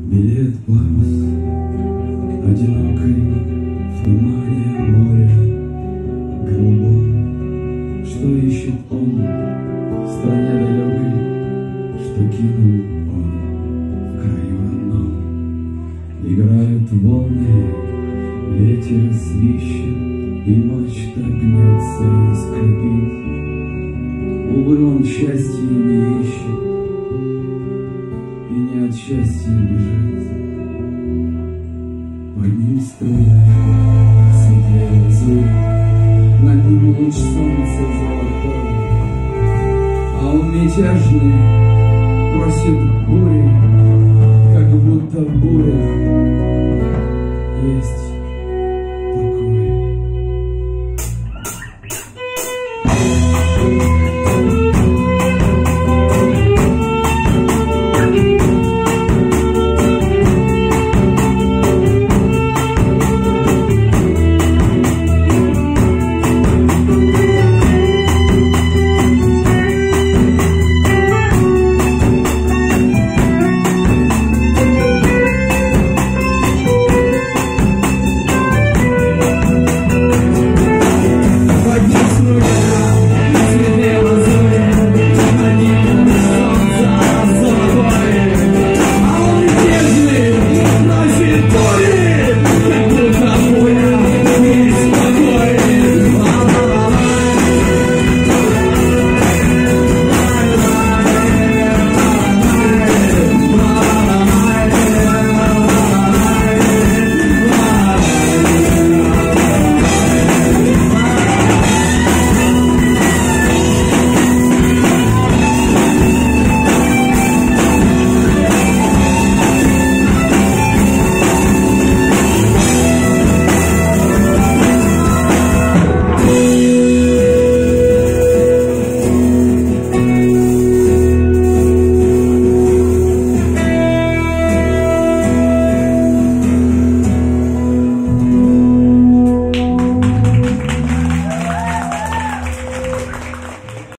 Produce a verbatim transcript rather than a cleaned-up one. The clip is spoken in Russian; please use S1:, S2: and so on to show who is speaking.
S1: Белеет парус, одинокий в тумане моря голубом. Что ищет он в стране далекой, что кинул он в краю родном? Играют волны, ветер свищет, и мачта гнется и скрипит. Увы, он счастья не ищет и не от счастья бежит. Под ним струя светлее лазурь, над ним луч солнца золотой, а он мятежный просит бури.